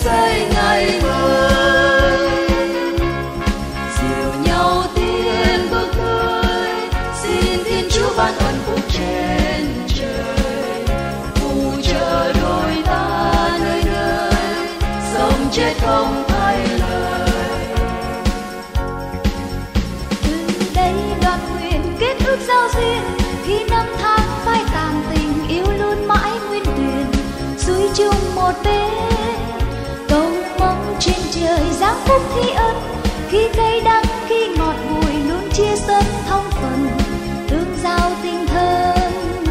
xây ngày mới. Dìu nhau tiến bước tới, xin Thiên Chúa ban ơn phúc trên trời, phù trợ đôi ta nơi nơi, sống chết không thay lời. Từ đây đoàn nguyện kết ước giao duyên, khi năm tháng phai tàn tình yêu luôn mãi nguyên tuyền, suối chung một bên cầu mong trên trời giáng phúc thi ân, khi cay đắng khi ngọt bùi luôn chia sớt thông phần tương giao tình thân.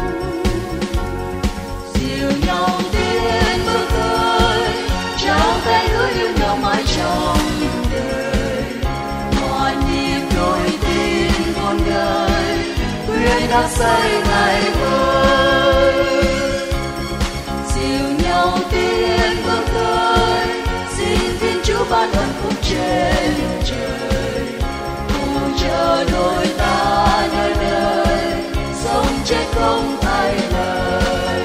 Dìu nhau tiến bước tới, trao tay hứa yêu nhau mãi trong đời, hòa nhịp đôi tim con người, quyết đã xây ngày mới. Dìu nhau tiến bước tới, xin Thiên Chúa ban ơn phúc trên trời, phù trợ đôi ta nơi nơi, sống chết không thay lời.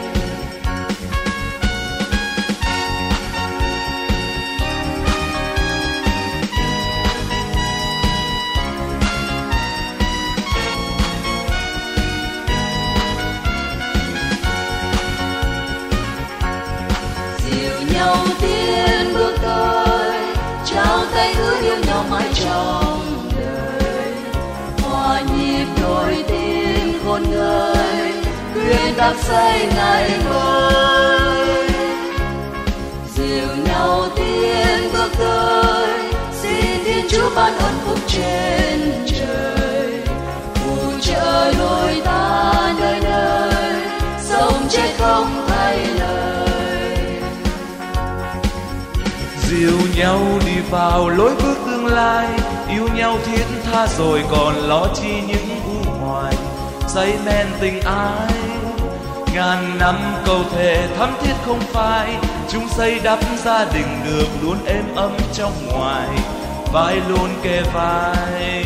Dìu nhau tiến bước tới, trao tay hứa yêu nhau mãi trong đời, hòa nhịp đôi tim khôn người, quyết đắp xây ngày mới. Dìu nhau tiến bước tới, xin Thiên Chúa ban ơn phúc trên trời, phù trợ đôi ta nơi nơi, sống chết không thay lời. Dìu nhau đi vào lối bước tương lai, yêu nhau thiết tha rồi còn lo chi những u hoài, say men tình ái ngàn năm cầu thề thắm thiết không phai, chung xây đắp gia đình được luôn êm ấm trong ngoài, vai luôn kề vai.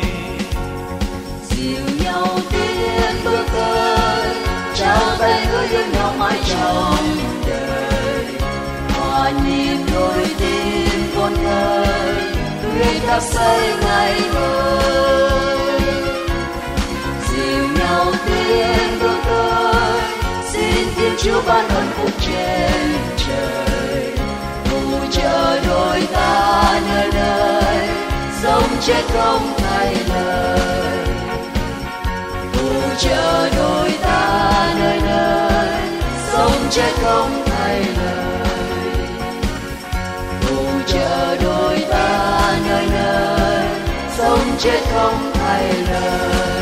Dìu nhau tiến bước tới, trao tay hứa yêu nhau mãi trong đời, hòa nhịp đôi tim con người, quyết đã xây ngày mới. Dìu nhau tiến bước tới, xin Thiên Chúa ban ơn phúc trên trời, phù trợ đôi ta nơi nơi, sống chết không thay lời. Phù trợ đôi ta nơi nơi, sống chết không thay lời. Phù trợ đôi ta nơi nơi, sống chết không thay lời.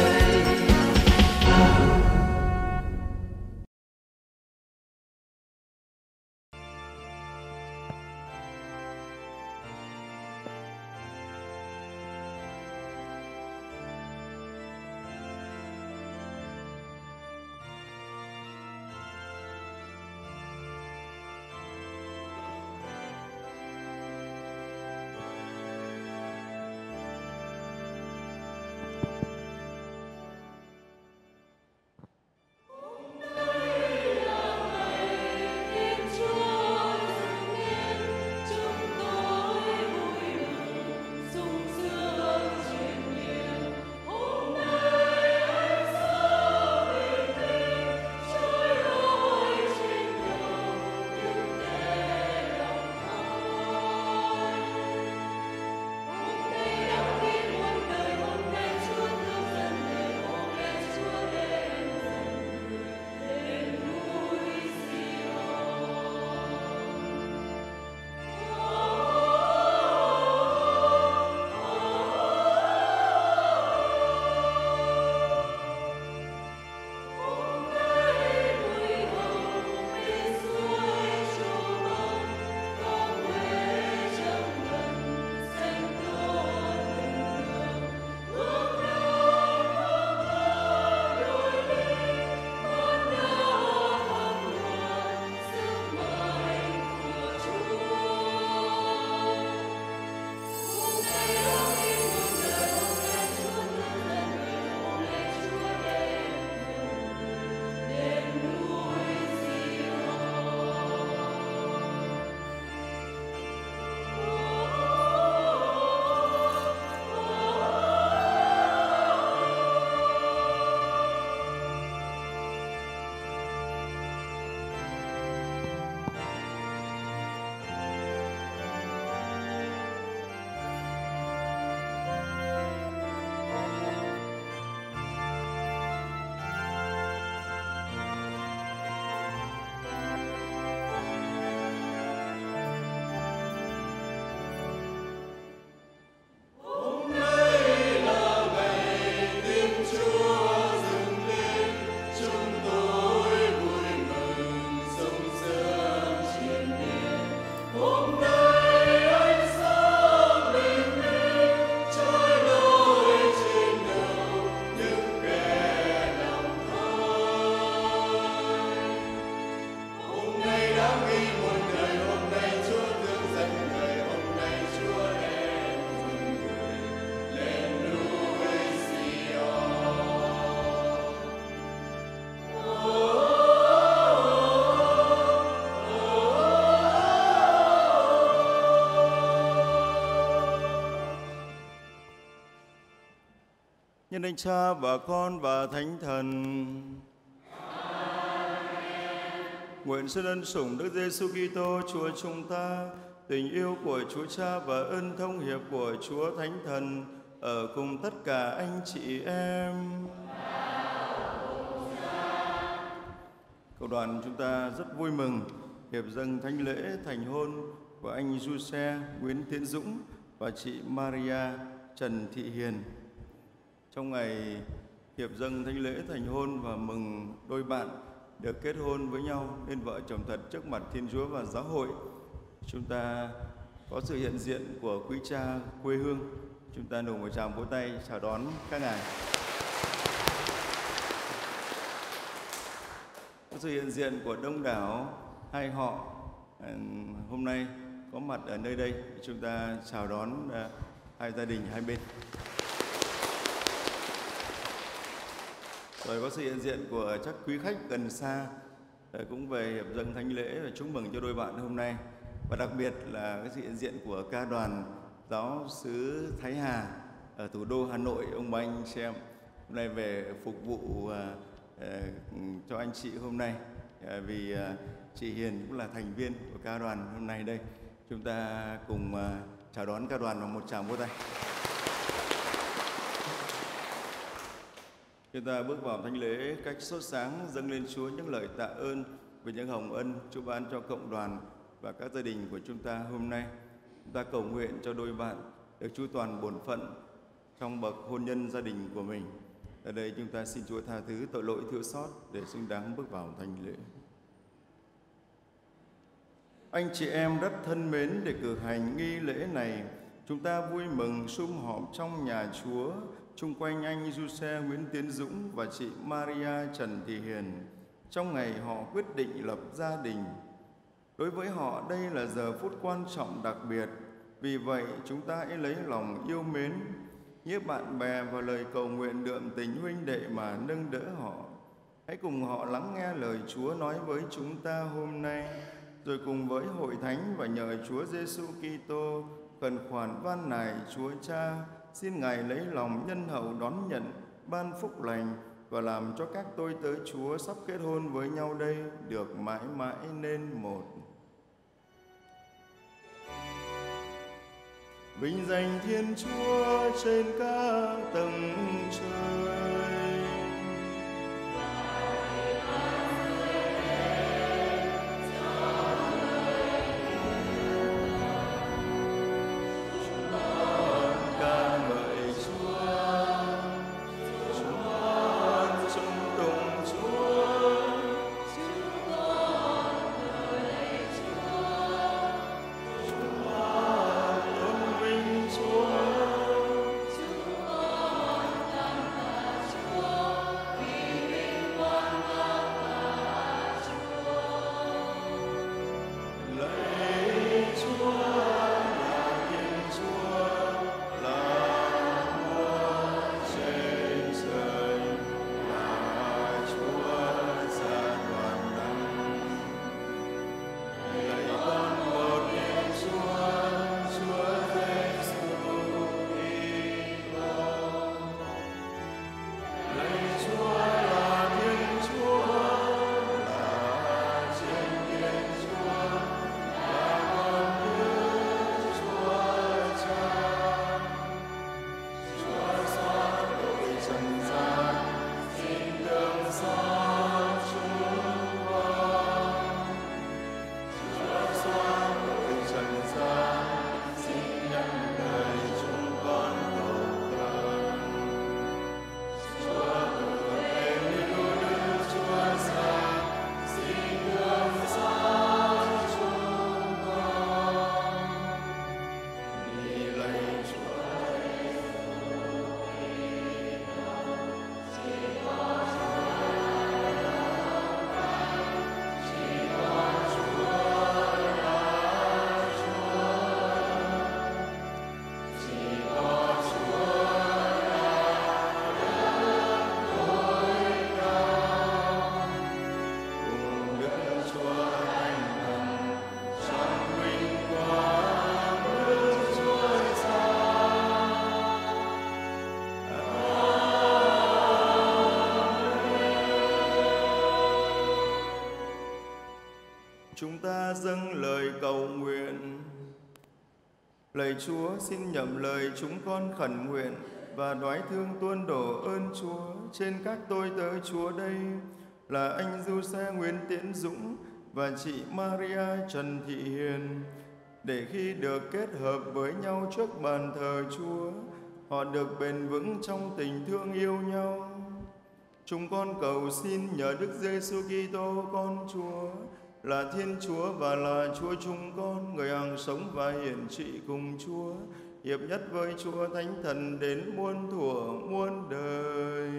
nhân danh Cha và Con và Thánh Thần. Nguyện xin ân sủng Đức Giêsu Kitô Chúa chúng ta, tình yêu của Chúa Cha và ơn thông hiệp của Chúa Thánh Thần ở cùng tất cả anh chị em. Cộng đoàn chúng ta rất vui mừng hiệp dâng thánh lễ thành hôn của anh Giuse Nguyễn Tiến Dũng và chị Maria Trần Thị Hiền. Trong ngày hiệp dâng thánh lễ thành hôn và mừng đôi bạn được kết hôn với nhau nên vợ chồng thật trước mặt Thiên Chúa và giáo hội, chúng ta có sự hiện diện của quý cha quê hương. Chúng ta nổ một tràng vỗ tay chào đón các ngài. Có sự hiện diện của đông đảo hai họ hôm nay có mặt ở nơi đây. Chúng ta chào đón hai gia đình hai bên. Rồi có sự hiện diện của các quý khách gần xa cũng về hiệp dâng thánh lễ và chúc mừng cho đôi bạn hôm nay. Và đặc biệt là cái sự hiện diện của ca đoàn giáo xứ Thái Hà ở thủ đô Hà Nội, ông bà anh chị em hôm nay về phục vụ cho anh chị hôm nay, vì chị Hiền cũng là thành viên của ca đoàn hôm nay đây. Chúng ta cùng chào đón ca đoàn bằng một tràng vỗ tay. Chúng ta bước vào thánh lễ cách sốt sáng dâng lên Chúa những lời tạ ơn về những hồng ân Chúa ban cho cộng đoàn và các gia đình của chúng ta hôm nay. Chúng ta cầu nguyện cho đôi bạn được chu toàn bổn phận trong bậc hôn nhân gia đình của mình. Ở đây chúng ta xin Chúa tha thứ tội lỗi thiếu sót để xứng đáng bước vào thánh lễ. Anh chị em rất thân mến, để cử hành nghi lễ này, chúng ta vui mừng sum họp trong nhà Chúa chung quanh anh Giuse Nguyễn Tiến Dũng và chị Maria Trần Thị Hiền trong ngày họ quyết định lập gia đình. Đối với họ đây là giờ phút quan trọng đặc biệt. Vì vậy chúng ta hãy lấy lòng yêu mến, như bạn bè và lời cầu nguyện đượm tình huynh đệ mà nâng đỡ họ. Hãy cùng họ lắng nghe lời Chúa nói với chúng ta hôm nay, rồi cùng với hội thánh và nhờ Chúa Giêsu Kitô khẩn khoản van nài Chúa Cha, xin Ngài lấy lòng nhân hậu đón nhận, ban phúc lành và làm cho các tôi tớ Chúa sắp kết hôn với nhau đây được mãi mãi nên một. Vinh danh Thiên Chúa trên các tầng trời. Chúa Chúng ta dâng lời cầu nguyện. Lạy Chúa, xin nhậm lời chúng con khẩn nguyện và đoái thương tuôn đổ ơn Chúa trên các tôi tớ Chúa đây là anh Giuse Nguyễn Tiến Dũng và chị Maria Trần Thị Hiền, để khi được kết hợp với nhau trước bàn thờ Chúa, họ được bền vững trong tình thương yêu nhau. Chúng con cầu xin nhờ Đức Giêsu Kitô con Chúa, là Thiên Chúa và là Chúa chúng con, người hằng sống và hiển trị cùng Chúa, hiệp nhất với Chúa Thánh Thần đến muôn thuở muôn đời.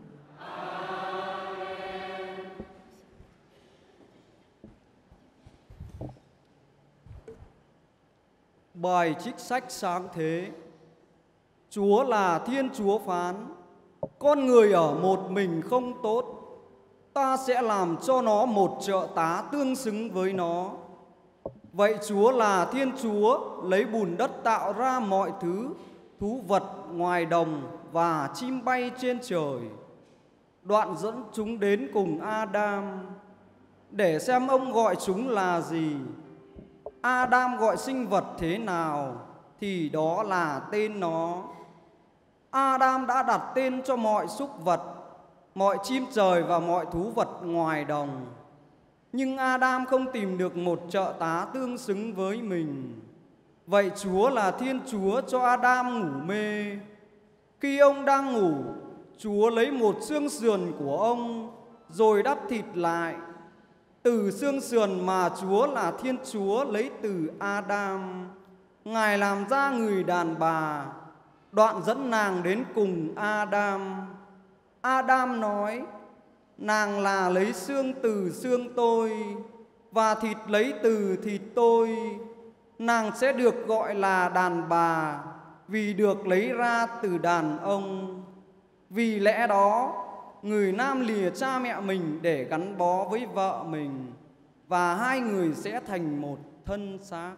Bài trích sách sáng thế. Chúa là Thiên Chúa phán: con người ở một mình không tốt, ta sẽ làm cho nó một trợ tá tương xứng với nó. Vậy Chúa là Thiên Chúa lấy bùn đất tạo ra mọi thứ, thú vật ngoài đồng và chim bay trên trời. Đoạn dẫn chúng đến cùng Adam để xem ông gọi chúng là gì. Adam gọi sinh vật thế nào thì đó là tên nó. Adam đã đặt tên cho mọi súc vật, mọi chim trời và mọi thú vật ngoài đồng. Nhưng Adam không tìm được một trợ tá tương xứng với mình. Vậy Chúa là Thiên Chúa cho Adam ngủ mê. Khi ông đang ngủ, Chúa lấy một xương sườn của ông rồi đắp thịt lại. Từ xương sườn mà Chúa là Thiên Chúa lấy từ Adam, Ngài làm ra người đàn bà, đoạn dẫn nàng đến cùng Adam. Adam nói: nàng là lấy xương từ xương tôi và thịt lấy từ thịt tôi. Nàng sẽ được gọi là đàn bà vì được lấy ra từ đàn ông. Vì lẽ đó, người nam lìa cha mẹ mình để gắn bó với vợ mình, và hai người sẽ thành một thân xác.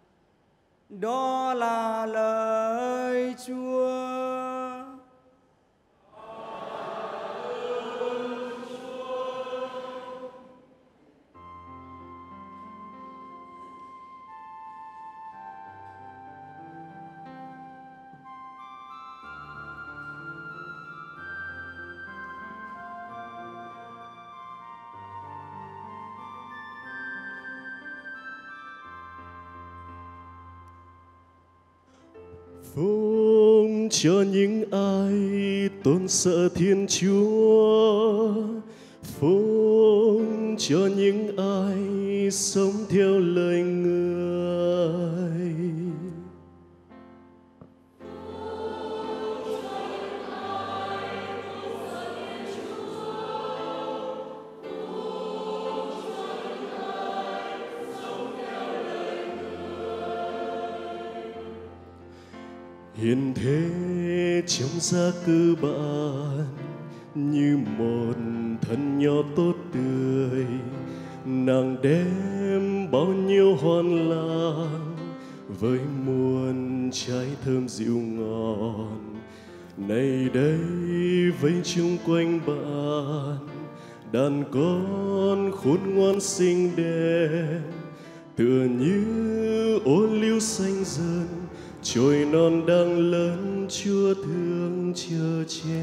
Đó là lời Chúa. Phúc cho những ai tôn sợ Thiên Chúa, phúc cho những ai sống theo lời Người. Hiện thế trong gia cư bạn như một thân nho tốt tươi, nàng đem bao nhiêu hoan lan với muôn trái thơm dịu ngon. Này đây vây chung quanh bạn đàn con khôn ngoan xinh đẹp, tựa như ô liu xanh dần trồi non đang lớn, Chúa thương chờ che.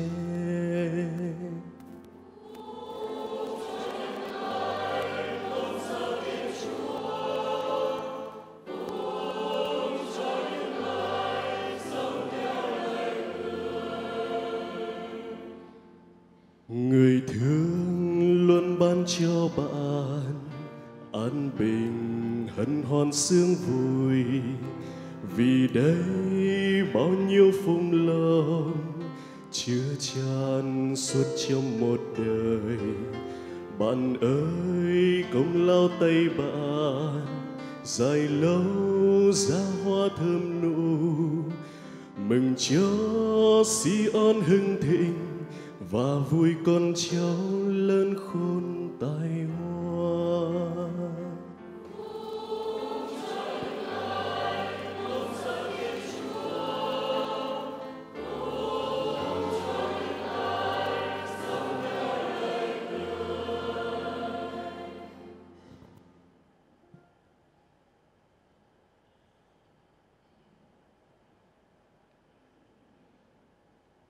Người thương luôn ban cho bạn an bình hân hoan sướng vui, vì đây bao nhiêu phúc lộc chứa chan suốt trong một đời. Bạn ơi, công lao tay bạn dài lâu ra hoa thơm nụ, mừng cho Sion hưng thịnh và vui con cháu lớn khôn tài hoa.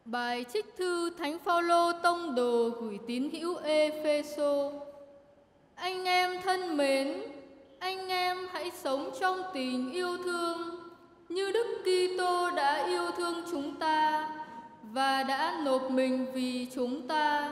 Bài trích thư Thánh Phaolô tông đồ gửi tín hữu Ê-phê-sô. Anh em thân mến, anh em hãy sống trong tình yêu thương như Đức Kitô đã yêu thương chúng ta và đã nộp mình vì chúng ta.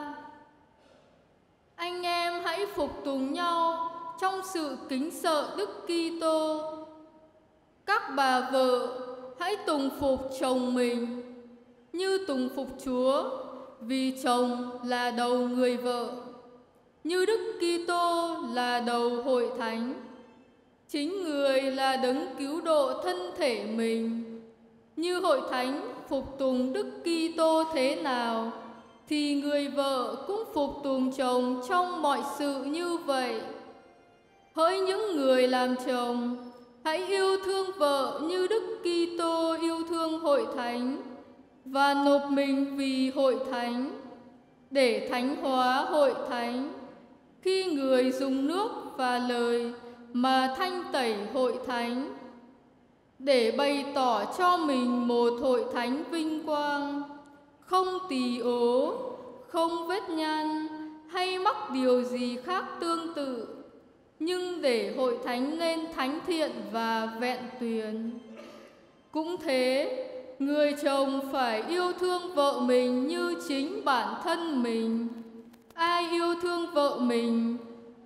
Anh em hãy phục tùng nhau trong sự kính sợ Đức Kitô. Các bà vợ hãy tùng phục chồng mình như tùng phục Chúa, vì chồng là đầu người vợ, như Đức Kitô là đầu hội thánh. Chính người là đấng cứu độ thân thể mình. Như hội thánh phục tùng Đức Kitô thế nào, thì người vợ cũng phục tùng chồng trong mọi sự như vậy. Hỡi những người làm chồng, hãy yêu thương vợ như Đức Kitô yêu thương hội thánh và nộp mình vì hội thánh, để thánh hóa hội thánh, khi người dùng nước và lời mà thanh tẩy hội thánh, để bày tỏ cho mình một hội thánh vinh quang, không tỳ ố, không vết nhăn hay mắc điều gì khác tương tự, nhưng để hội thánh nên thánh thiện và vẹn tuyền. Cũng thế, người chồng phải yêu thương vợ mình như chính bản thân mình. Ai yêu thương vợ mình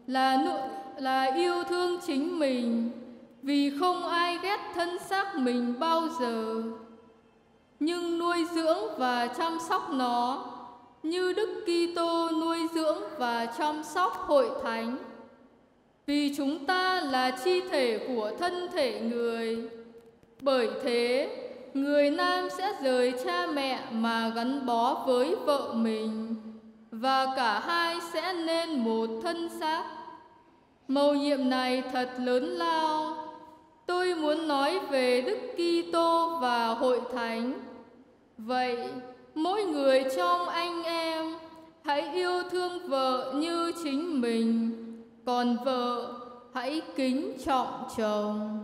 là yêu thương chính mình, vì không ai ghét thân xác mình bao giờ, nhưng nuôi dưỡng và chăm sóc nó như Đức Kitô nuôi dưỡng và chăm sóc hội thánh. Vì chúng ta là chi thể của thân thể người. Bởi thế, người nam sẽ rời cha mẹ mà gắn bó với vợ mình, và cả hai sẽ nên một thân xác. Mầu nhiệm này thật lớn lao. Tôi muốn nói về Đức Kitô và hội thánh. Vậy, mỗi người trong anh em hãy yêu thương vợ như chính mình, còn vợ hãy kính trọng chồng.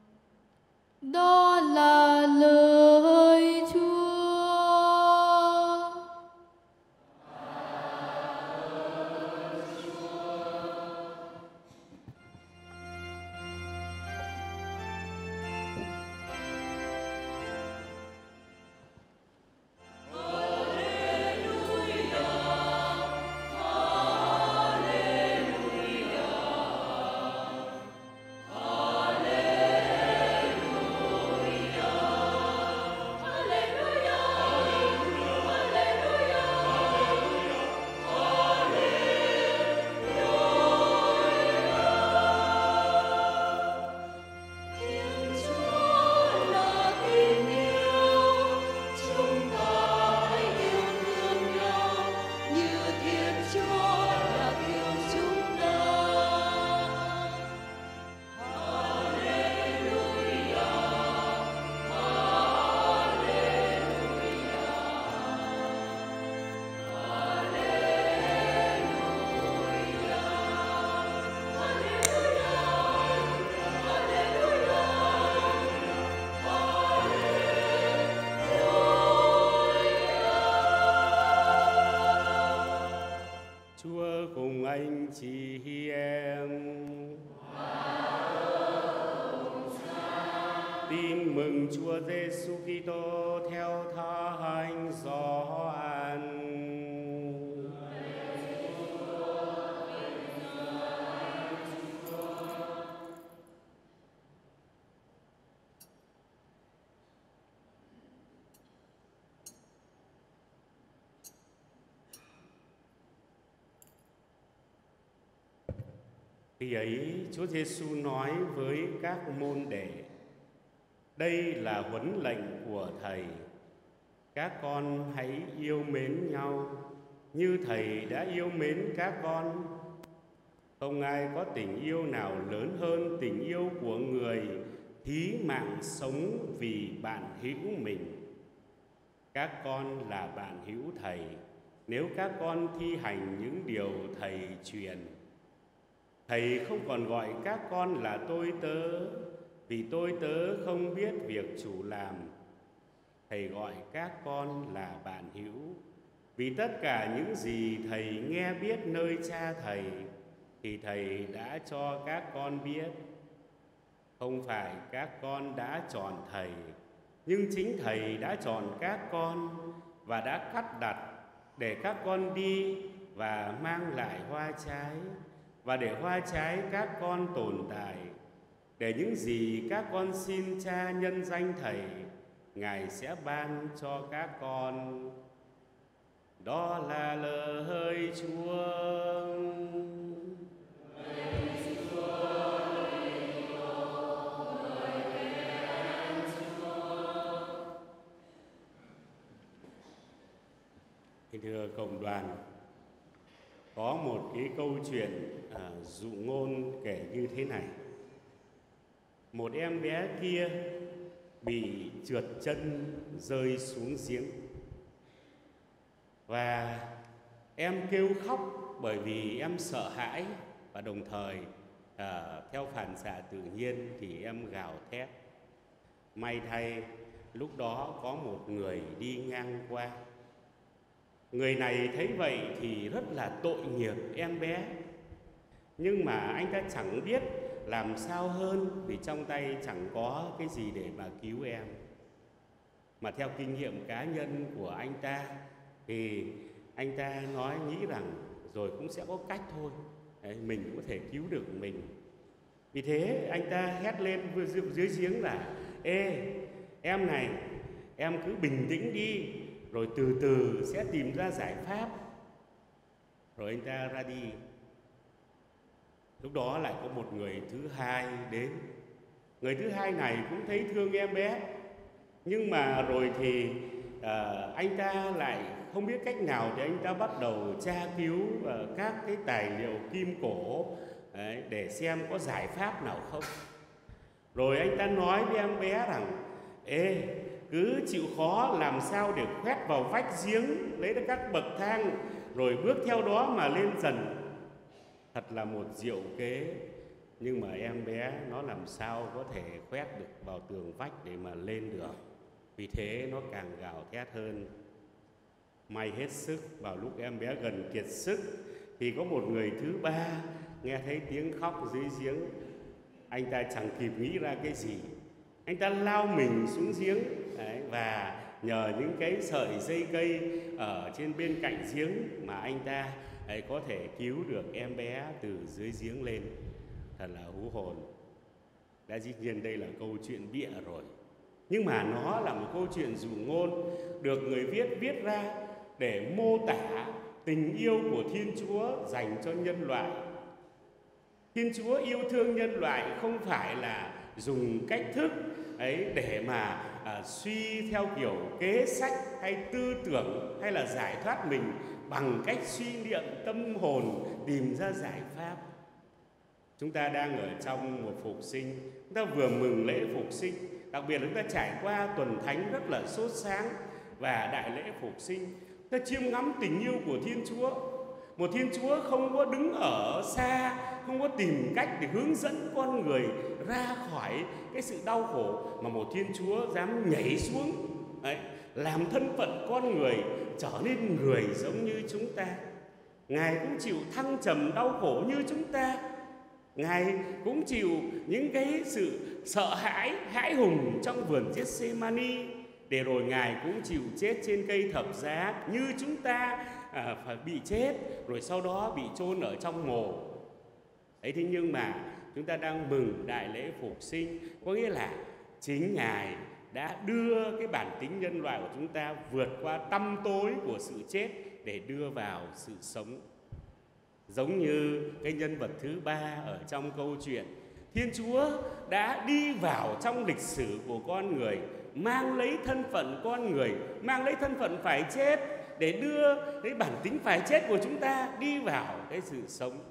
Đó là lời Chúa. Chúa cùng anh chị em. Tin mừng Chúa Giêsu Kitô theo Thánh Gioan. Khi ấy, Chúa Giêsu nói với các môn đệ: đây là huấn lệnh của Thầy. Các con hãy yêu mến nhau như Thầy đã yêu mến các con. Không ai có tình yêu nào lớn hơn tình yêu của người thí mạng sống vì bạn hữu mình. Các con là bạn hữu Thầy nếu các con thi hành những điều Thầy truyền. Thầy không còn gọi các con là tôi tớ, vì tôi tớ không biết việc chủ làm. Thầy gọi các con là bạn hữu, vì tất cả những gì Thầy nghe biết nơi Cha Thầy thì Thầy đã cho các con biết. Không phải các con đã chọn Thầy, nhưng chính Thầy đã chọn các con và đã cắt đặt để các con đi và mang lại hoa trái, và để hoa trái các con tồn tại, để những gì các con xin Cha nhân danh Thầy, Ngài sẽ ban cho các con. Đó là lời Chúa. Thưa cộng đoàn, có một cái câu chuyện dụ ngôn kể như thế này. Một em bé kia bị trượt chân rơi xuống giếng, và em kêu khóc bởi vì em sợ hãi, và đồng thời theo phản xạ tự nhiên thì em gào thét. May thay lúc đó có một người đi ngang qua. Người này thấy vậy thì rất là tội nghiệp em bé, nhưng mà anh ta chẳng biết làm sao hơn, vì trong tay chẳng có cái gì để mà cứu em. Mà theo kinh nghiệm cá nhân của anh ta thì anh ta nghĩ rằng rồi cũng sẽ có cách thôi. Đấy, mình cũng có thể cứu được mình. Vì thế anh ta hét lên dưới giếng là: Ê, em này, em cứ bình tĩnh đi, rồi từ từ sẽ tìm ra giải pháp. Rồi anh ta ra đi. Lúc đó lại có một người thứ hai đến. Người thứ hai này cũng thấy thương em bé, nhưng mà rồi thì anh ta lại không biết cách nào, thì anh ta bắt đầu tra cứu các cái tài liệu kim cổ để xem có giải pháp nào không. Rồi anh ta nói với em bé rằng: Ê, cứ chịu khó làm sao để khoét vào vách giếng, lấy được các bậc thang, rồi bước theo đó mà lên dần. Thật là một diệu kế, nhưng mà em bé nó làm sao có thể khoét được vào tường vách để mà lên được. Vì thế nó càng gào thét hơn. May hết sức, vào lúc em bé gần kiệt sức thì có một người thứ ba nghe thấy tiếng khóc dưới giếng. Anh ta chẳng kịp nghĩ ra cái gì, anh ta lao mình xuống giếng và nhờ những cái sợi dây cây ở trên bên cạnh giếng mà anh ta có thể cứu được em bé từ dưới giếng lên. Thật là hú hồn. Đã dĩ nhiên đây là câu chuyện bịa rồi, nhưng mà nó là một câu chuyện dụ ngôn được người viết ra để mô tả tình yêu của Thiên Chúa dành cho nhân loại. Thiên Chúa yêu thương nhân loại không phải là dùng cách thức ấy để mà suy theo kiểu kế sách hay tư tưởng, hay là giải thoát mình bằng cách suy niệm tâm hồn tìm ra giải pháp. Chúng ta đang ở trong một phục sinh, chúng ta vừa mừng lễ phục sinh, đặc biệt là chúng ta trải qua tuần thánh rất là sốt sáng và đại lễ phục sinh. Ta chiêm ngắm tình yêu của Thiên Chúa, một Thiên Chúa không có đứng ở xa, không có tìm cách để hướng dẫn con người ra khỏi cái sự đau khổ, mà một Thiên Chúa dám nhảy xuống làm thân phận con người trở nên người giống như chúng ta. Ngài cũng chịu thăng trầm đau khổ như chúng ta. Ngài cũng chịu những cái sự sợ hãi, hãi hùng trong vườn Gethsemane, để rồi Ngài cũng chịu chết trên cây thập giá như chúng ta phải bị chết, rồi sau đó bị chôn ở trong mồ. Thế nhưng mà chúng ta đang mừng đại lễ phục sinh, có nghĩa là chính Ngài đã đưa cái bản tính nhân loại của chúng ta vượt qua tăm tối của sự chết để đưa vào sự sống. Giống như cái nhân vật thứ ba ở trong câu chuyện, Thiên Chúa đã đi vào trong lịch sử của con người, mang lấy thân phận con người, mang lấy thân phận phải chết để đưa cái bản tính phải chết của chúng ta đi vào cái sự sống.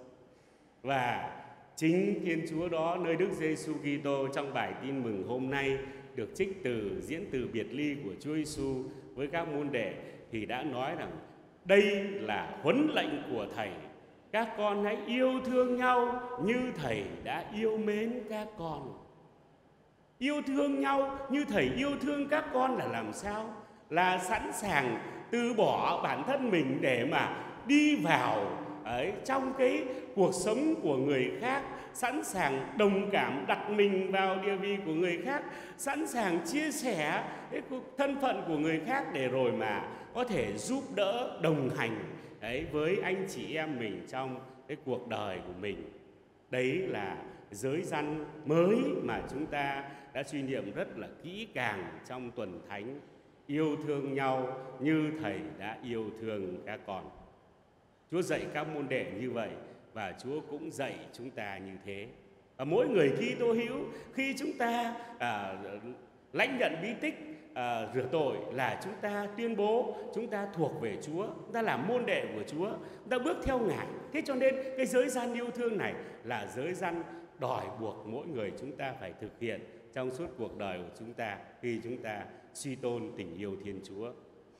Và chính Thiên Chúa đó nơi Đức Giêsu Kitô trong bài tin mừng hôm nay được trích từ diễn từ biệt ly của Chúa Giêsu với các môn đệ thì đã nói rằng đây là huấn lệnh của Thầy, các con hãy yêu thương nhau như Thầy đã yêu mến các con. Yêu thương nhau như Thầy yêu thương các con là làm sao? Là sẵn sàng từ bỏ bản thân mình để mà đi vào trong cái cuộc sống của người khác, sẵn sàng đồng cảm đặt mình vào địa vị của người khác, sẵn sàng chia sẻ cái thân phận của người khác để rồi mà có thể giúp đỡ đồng hành với anh chị em mình trong cái cuộc đời của mình. Đấy là giới răn mới mà chúng ta đã suy niệm rất là kỹ càng trong tuần thánh: yêu thương nhau như Thầy đã yêu thương các con. Chúa dạy các môn đệ như vậy và Chúa cũng dạy chúng ta như thế. Và mỗi người Kitô hữu khi chúng ta lãnh nhận bí tích rửa tội là chúng ta tuyên bố chúng ta thuộc về Chúa, chúng ta là môn đệ của Chúa, chúng ta bước theo Ngài. Thế cho nên cái giới răn yêu thương này là giới răn đòi buộc mỗi người chúng ta phải thực hiện trong suốt cuộc đời của chúng ta khi chúng ta suy tôn tình yêu Thiên Chúa.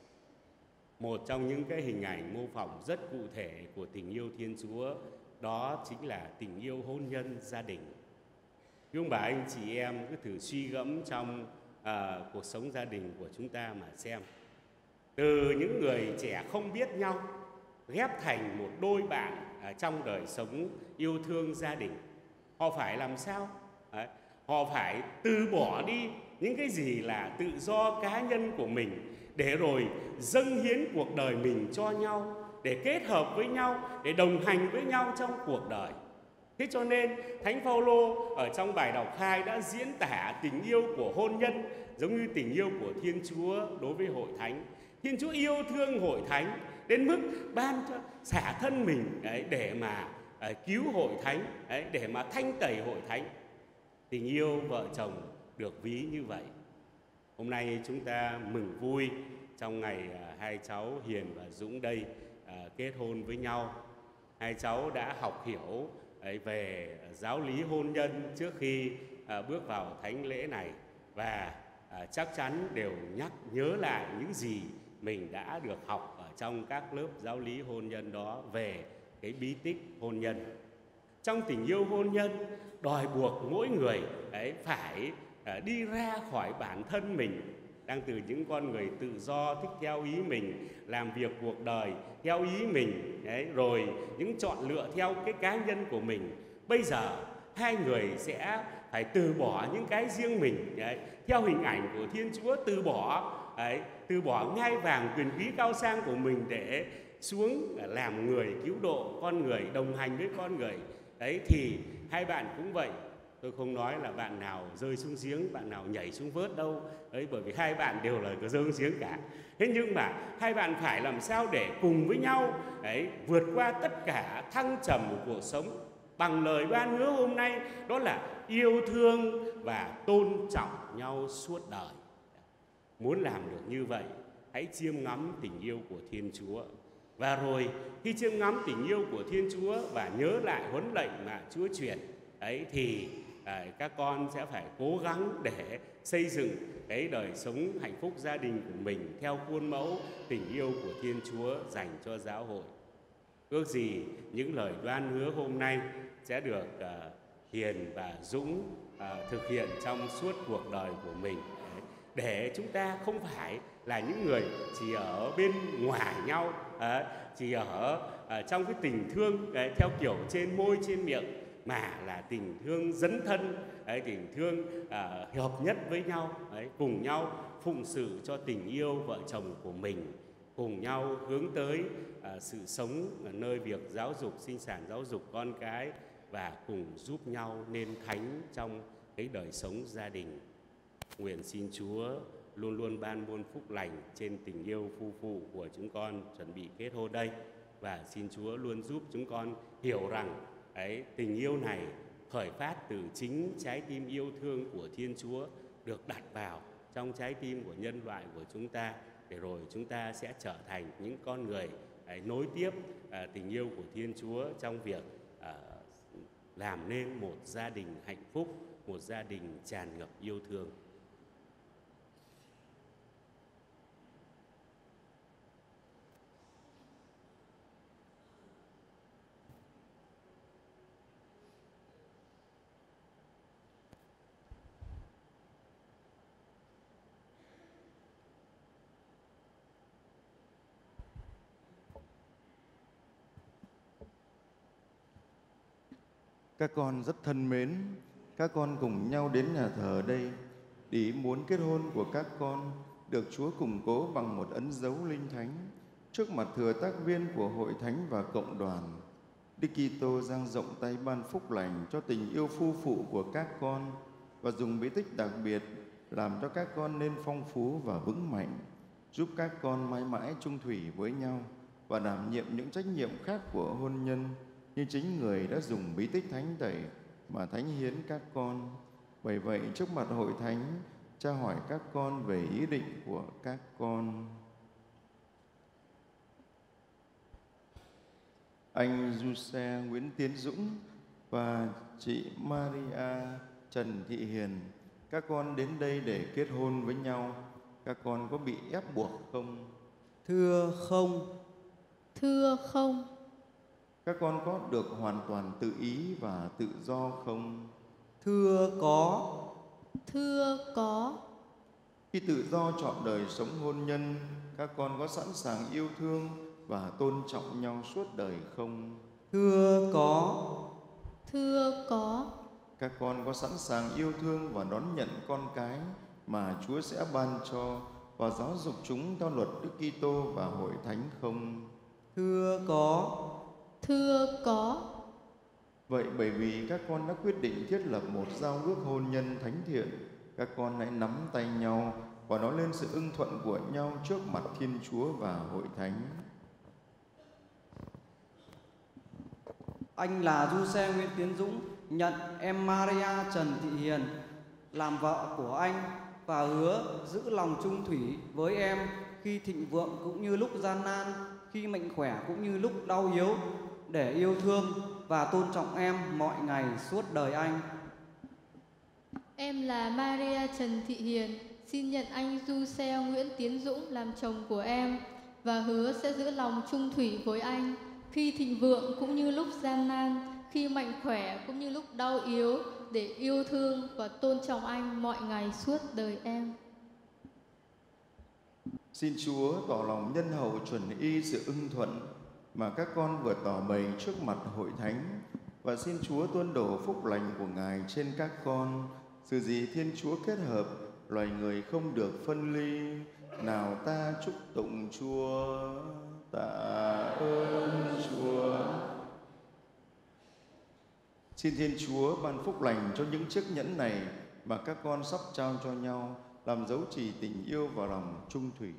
Một trong những cái hình ảnh mô phỏng rất cụ thể của tình yêu Thiên Chúa đó chính là tình yêu hôn nhân gia đình. Quý ông bà anh chị em cứ thử suy gẫm trong cuộc sống gia đình của chúng ta mà xem. Từ những người trẻ không biết nhau ghép thành một đôi bạn trong đời sống yêu thương gia đình, họ phải làm sao? Họ phải từ bỏ đi những cái gì là tự do cá nhân của mình để rồi dâng hiến cuộc đời mình cho nhau, để kết hợp với nhau, để đồng hành với nhau trong cuộc đời. Thế cho nên Thánh Phaolô ở trong bài đọc 2 đã diễn tả tình yêu của hôn nhân giống như tình yêu của Thiên Chúa đối với hội thánh. Thiên Chúa yêu thương hội thánh đến mức ban cho xả thân mình để mà cứu hội thánh, để mà thanh tẩy hội thánh. Tình yêu vợ chồng được ví như vậy. Hôm nay chúng ta mừng vui trong ngày hai cháu Hiền và Dũng đây kết hôn với nhau. Hai cháu đã học hiểu về giáo lý hôn nhân trước khi bước vào thánh lễ này, và chắc chắn đều nhắc nhớ lại những gì mình đã được học ở trong các lớp giáo lý hôn nhân đó về cái bí tích hôn nhân. Trong tình yêu hôn nhân đòi buộc mỗi người phải đi ra khỏi bản thân mình, đang từ những con người tự do thích theo ý mình, làm việc cuộc đời theo ý mình, rồi những chọn lựa theo cái cá nhân của mình. Bây giờ hai người sẽ phải từ bỏ những cái riêng mình theo hình ảnh của Thiên Chúa, từ bỏ ngai vàng quyền quý cao sang của mình để xuống làm người cứu độ con người, đồng hành với con người. Đấy thì hai bạn cũng vậy. Tôi không nói là bạn nào rơi xuống giếng, bạn nào nhảy xuống vớt đâu. Đấy, bởi vì hai bạn đều là rơi xuống giếng cả. Thế nhưng mà hai bạn phải làm sao để cùng với nhau vượt qua tất cả thăng trầm của cuộc sống bằng lời ban hứa hôm nay, đó là yêu thương và tôn trọng nhau suốt đời. Muốn làm được như vậy, hãy chiêm ngắm tình yêu của Thiên Chúa. Và rồi khi chiêm ngắm tình yêu của Thiên Chúa và nhớ lại huấn lệnh mà Chúa truyền thì các con sẽ phải cố gắng để xây dựng cái đời sống hạnh phúc gia đình của mình theo khuôn mẫu tình yêu của Thiên Chúa dành cho giáo hội. Ước gì những lời đoan hứa hôm nay sẽ được Hiền và Dũng thực hiện trong suốt cuộc đời của mình, để chúng ta không phải là những người chỉ ở bên ngoài nhau, chỉ ở trong cái tình thương theo kiểu trên môi trên miệng, mà là tình thương dấn thân, tình thương hợp nhất với nhau, cùng nhau phụng sự cho tình yêu vợ chồng của mình, cùng nhau hướng tới sự sống ở nơi việc giáo dục, sinh sản giáo dục con cái, và cùng giúp nhau nên thánh trong cái đời sống gia đình. Nguyện xin Chúa luôn luôn ban muôn phúc lành trên tình yêu phu phụ của chúng con chuẩn bị kết hôn đây, và xin Chúa luôn giúp chúng con hiểu rằng tình yêu này khởi phát từ chính trái tim yêu thương của Thiên Chúa được đặt vào trong trái tim của nhân loại của chúng ta, để rồi chúng ta sẽ trở thành những con người nối tiếp tình yêu của Thiên Chúa trong việc làm nên một gia đình hạnh phúc, một gia đình tràn ngập yêu thương. Các con rất thân mến, các con cùng nhau đến nhà thờ đây để ý muốn kết hôn của các con được Chúa củng cố bằng một ấn dấu linh thánh trước mặt thừa tác viên của hội thánh và cộng đoàn. Đức Kitô dang rộng tay ban phúc lành cho tình yêu phu phụ của các con và dùng bí tích đặc biệt làm cho các con nên phong phú và vững mạnh, giúp các con mãi mãi chung thủy với nhau và đảm nhiệm những trách nhiệm khác của hôn nhân như chính người đã dùng bí tích thánh tẩy mà thánh hiến các con. Bởi vậy trước mặt hội thánh, cha hỏi các con về ý định của các con. Anh Giuse Nguyễn Tiến Dũng và chị Maria Trần Thị Hiền, các con đến đây để kết hôn với nhau. Các con có bị ép buộc không? Thưa không. Thưa không. Các con có được hoàn toàn tự ý và tự do không? Thưa có. Thưa có. Khi tự do chọn đời sống hôn nhân, các con có sẵn sàng yêu thương và tôn trọng nhau suốt đời không? Thưa có. Thưa có. Các con có sẵn sàng yêu thương và đón nhận con cái mà Chúa sẽ ban cho và giáo dục chúng theo luật Đức Kitô và hội thánh không? Thưa có. Thưa có. Vậy bởi vì các con đã quyết định thiết lập một giao ước hôn nhân thánh thiện, các con hãy nắm tay nhau và nói lên sự ưng thuận của nhau trước mặt Thiên Chúa và hội thánh. Anh là Giuse Nguyễn Tiến Dũng nhận em Maria Trần Thị Hiền làm vợ của anh và hứa giữ lòng chung thủy với em khi thịnh vượng cũng như lúc gian nan, khi mạnh khỏe cũng như lúc đau yếu, để yêu thương và tôn trọng em mọi ngày suốt đời anh. Em là Maria Trần Thị Hiền, xin nhận anh Giuse Nguyễn Tiến Dũng làm chồng của em và hứa sẽ giữ lòng chung thủy với anh khi thịnh vượng cũng như lúc gian nan, khi mạnh khỏe cũng như lúc đau yếu, để yêu thương và tôn trọng anh mọi ngày suốt đời em. Xin Chúa tỏ lòng nhân hậu chuẩn y sự ưng thuận mà các con vừa tỏ bày trước mặt hội thánh, và xin Chúa tuôn đổ phúc lành của Ngài trên các con. Sự gì Thiên Chúa kết hợp, loài người không được phân ly. Nào ta chúc tụng Chúa. Tạ ơn Chúa. Xin Thiên Chúa ban phúc lành cho những chiếc nhẫn này mà các con sắp trao cho nhau, làm dấu chỉ tình yêu và lòng chung thủy.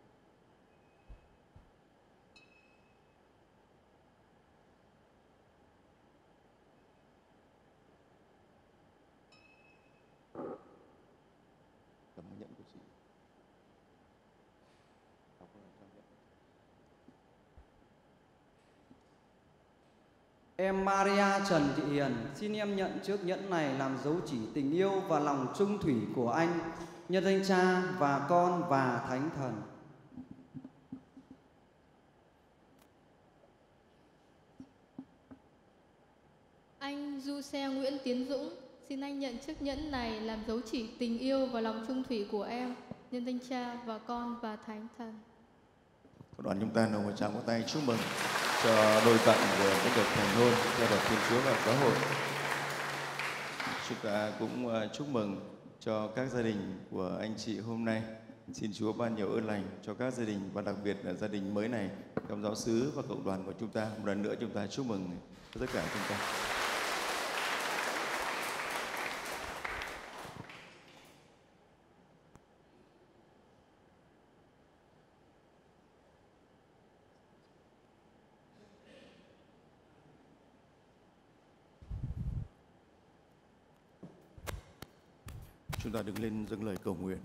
Em Maria Trần Thị Hiền xin em nhận chiếc nhẫn này làm dấu chỉ tình yêu và lòng chung thủy của anh, nhân danh Cha và Con và Thánh Thần. Anh Giuse Nguyễn Tiến Dũng, xin anh nhận chiếc nhẫn này làm dấu chỉ tình yêu và lòng chung thủy của em, nhân danh Cha và Con và Thánh Thần. Đoàn chúng ta nồng một tràng vỗ tay chúc mừng cho đôi cận vừa có được thành hôn theo luật Thiên Chúa và giáo hội. Chúng ta cũng chúc mừng cho các gia đình của anh chị hôm nay. Xin Chúa ban nhiều ơn lành cho các gia đình và đặc biệt là gia đình mới này trong giáo xứ và cộng đoàn của chúng ta. Một lần nữa chúng ta chúc mừng tất cả chúng ta. Chúng ta đứng lên dâng lời cầu nguyện.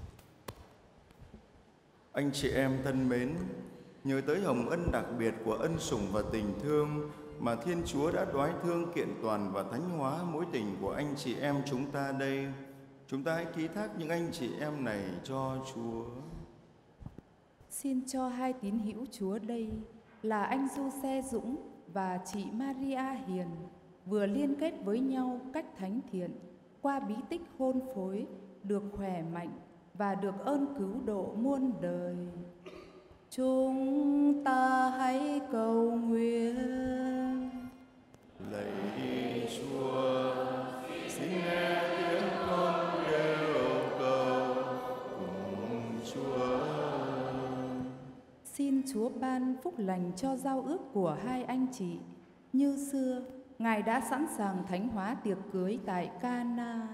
Anh chị em thân mến, nhớ tới hồng ân đặc biệt của ân sủng và tình thương mà Thiên Chúa đã đoái thương kiện toàn và thánh hóa mối tình của anh chị em chúng ta đây. Chúng ta hãy ký thác những anh chị em này cho Chúa. Xin cho hai tín hữu Chúa đây là anh Giuse Dũng và chị Maria Hiền vừa liên kết với nhau cách thánh thiện qua bí tích hôn phối, được khỏe mạnh và được ơn cứu độ muôn đời. Chúng ta hãy cầu nguyện. Lạy Chúa, xin nghe tiếng con kêu cầu cùng Chúa. Xin Chúa ban phúc lành cho giao ước của hai anh chị. Như xưa, Ngài đã sẵn sàng thánh hóa tiệc cưới tại Cana.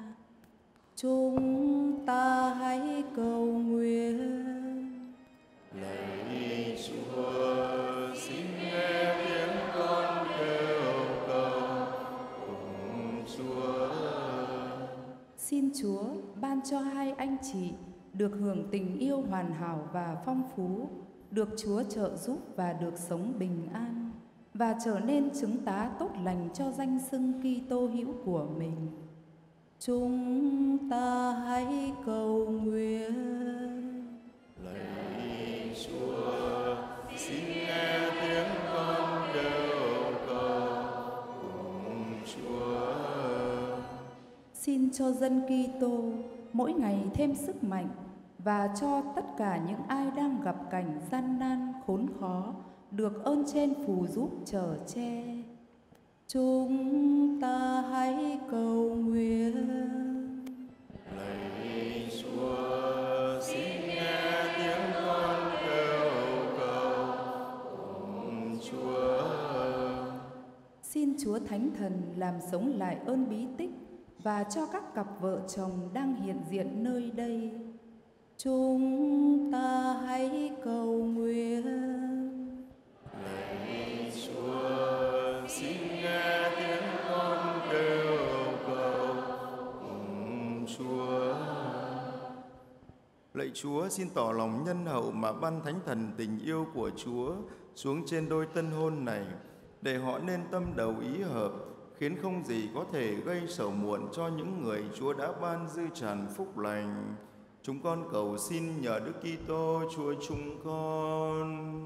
Chúng ta hãy cầu nguyện. Lạy Chúa, xin nghe tiếng con kêu cầu cùng Chúa. Xin Chúa ban cho hai anh chị được hưởng tình yêu hoàn hảo và phong phú, được Chúa trợ giúp và được sống bình an, và trở nên chứng tá tốt lành cho danh xưng Kitô hữu của mình. Chúng ta hãy cầu nguyện. Lạy Chúa, xin nghe tiếng con kêu cầu cùng Chúa. Xin cho dân Kitô mỗi ngày thêm sức mạnh, và cho tất cả những ai đang gặp cảnh gian nan khốn khó được ơn trên phù giúp chở che. Chúng ta hãy cầu nguyện. Lạy Chúa, xin nghe tiếng con kêu cầu cùng Chúa. Xin Chúa Thánh Thần làm sống lại ơn bí tích và cho các cặp vợ chồng đang hiện diện nơi đây. Chúng ta hãy cầu nguyện. Lạy Chúa, xin nghe tiếng con kêu cầu cùng Chúa. Lạy Chúa, xin tỏ lòng nhân hậu mà ban thánh thần tình yêu của Chúa xuống trên đôi tân hôn này, để họ nên tâm đầu ý hợp, khiến không gì có thể gây sầu muộn cho những người Chúa đã ban dư tràn phúc lành. Chúng con cầu xin nhờ Đức Kitô Chúa chúng con.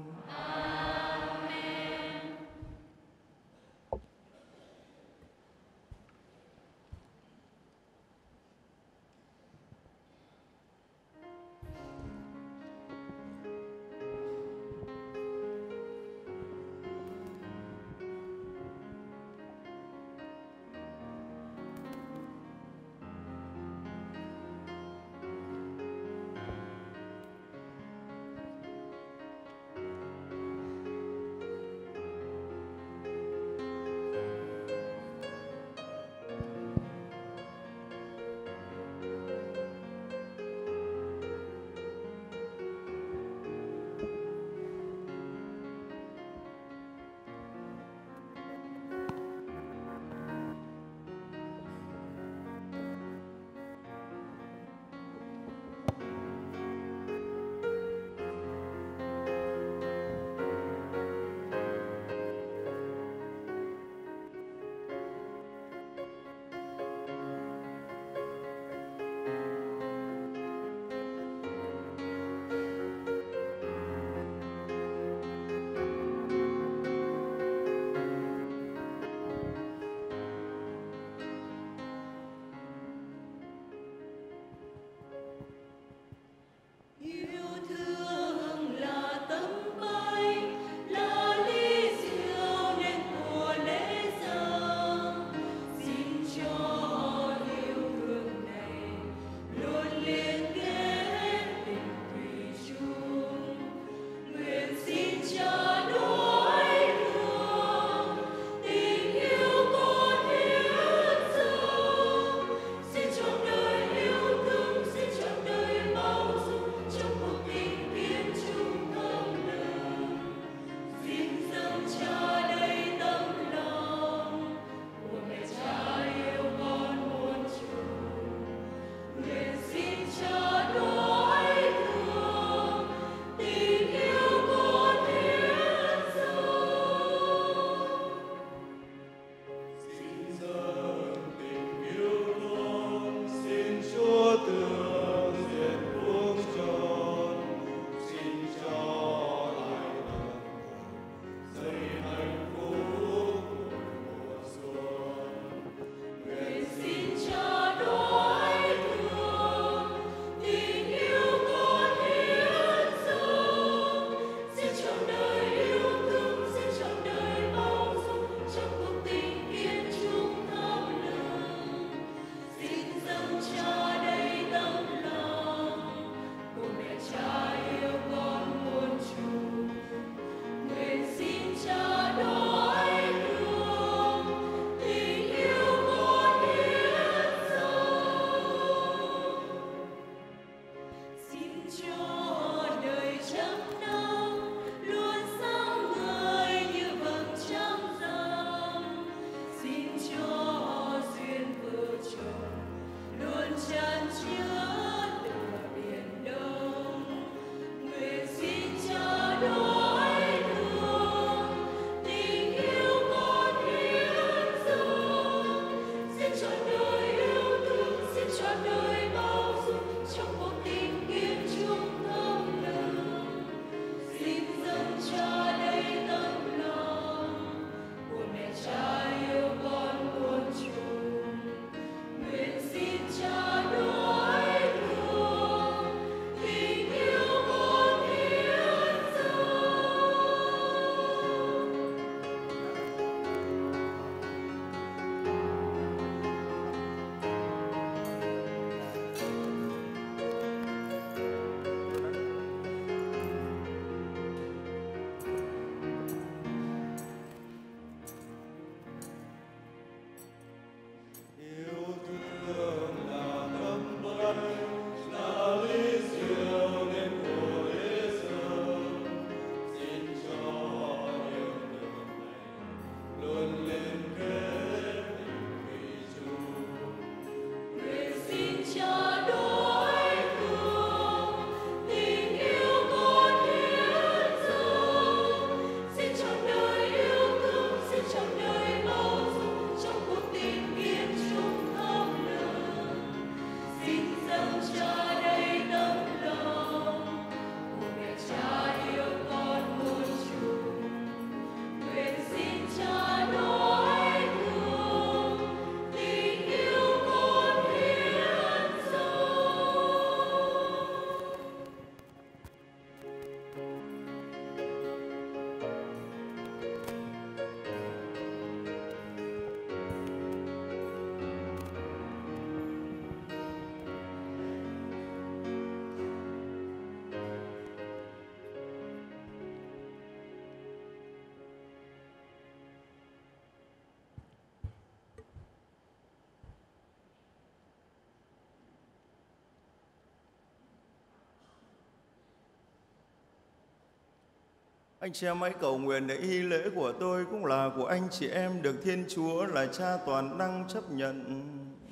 Anh chị em hãy cầu nguyện để hy lễ của tôi cũng là của anh chị em được Thiên Chúa là Cha toàn năng chấp nhận.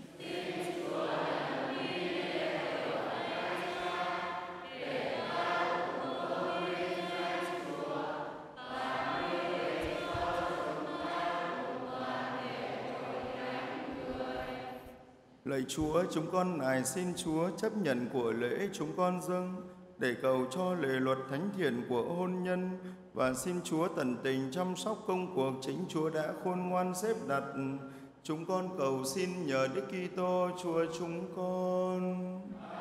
Lạy Chúa, chúng con nài xin Chúa chấp nhận của lễ chúng con dâng để cầu cho lề luật thánh thiện của hôn nhân, và xin Chúa tận tình chăm sóc công cuộc chính Chúa đã khôn ngoan xếp đặt. Chúng con cầu xin nhờ Đức Kitô Chúa chúng con.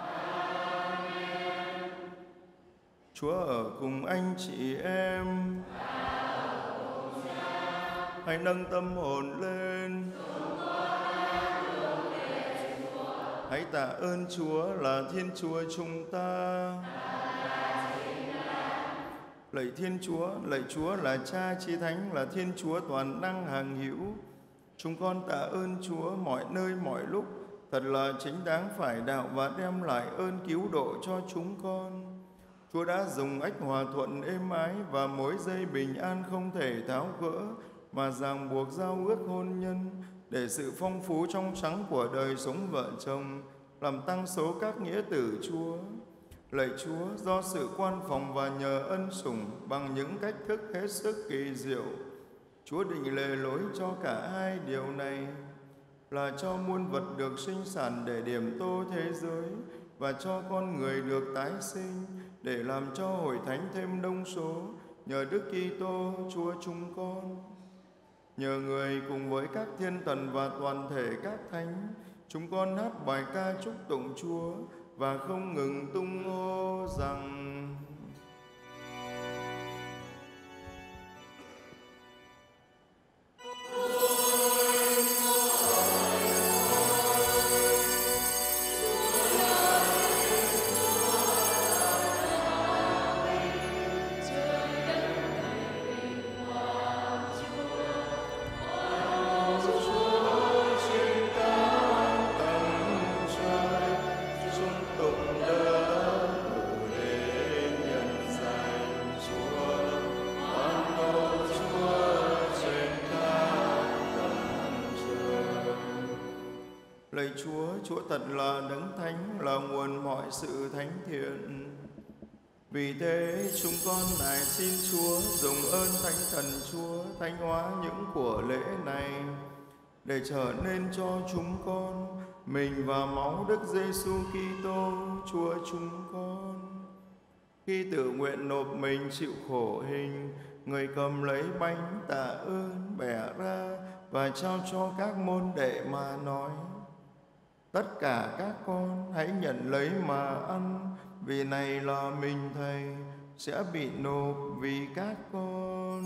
Chúa ở cùng anh chị em. Hãy nâng tâm hồn lên. Hãy tạ ơn Chúa là Thiên Chúa chúng ta. Lạy Thiên Chúa, lạy Chúa là Cha Chí Thánh, là Thiên Chúa toàn năng hằng hữu. Chúng con tạ ơn Chúa mọi nơi mọi lúc, thật là chính đáng phải đạo và đem lại ơn cứu độ cho chúng con. Chúa đã dùng ách hòa thuận êm ái và mối dây bình an không thể tháo gỡ mà ràng buộc giao ước hôn nhân, để sự phong phú trong trắng của đời sống vợ chồng làm tăng số các nghĩa tử Chúa. Lạy Chúa, do sự quan phòng và nhờ ân sủng bằng những cách thức hết sức kỳ diệu, Chúa định lề lối cho cả hai điều này, là cho muôn vật được sinh sản để điểm tô thế giới, và cho con người được tái sinh để làm cho hội thánh thêm đông số, nhờ Đức Kitô Chúa chúng con. Nhờ Người cùng với các thiên thần và toàn thể các thánh, chúng con hát bài ca chúc tụng Chúa và không ngừng tung hô rằng: Lạy Chúa, Chúa thật là đấng thánh, là nguồn mọi sự thánh thiện. Vì thế chúng con nài xin Chúa dùng ơn Thánh Thần Chúa thánh hóa những của lễ này, để trở nên cho chúng con mình và máu Đức Giêsu Kitô Chúa chúng con. Khi tự nguyện nộp mình chịu khổ hình, Người cầm lấy bánh tạ ơn, bẻ ra và trao cho các môn đệ mà nói: tất cả các con hãy nhận lấy mà ăn, vì này là mình Thầy sẽ bị nộp vì các con.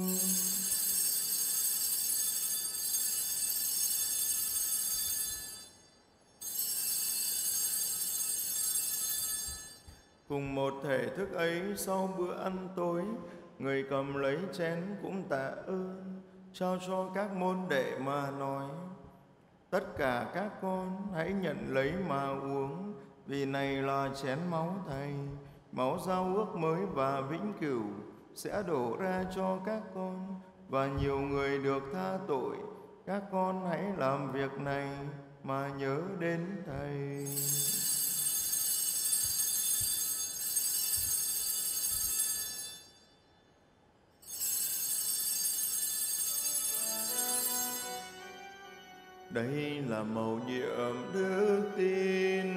Cùng một thể thức ấy, sau bữa ăn tối, Người cầm lấy chén cũng tạ ơn, trao cho các môn đệ mà nói: tất cả các con hãy nhận lấy mà uống, vì này là chén máu Thầy, máu giao ước mới và vĩnh cửu, sẽ đổ ra cho các con và nhiều người được tha tội. Các con hãy làm việc này mà nhớ đến Thầy. Đây là mầu nhiệm đức tin.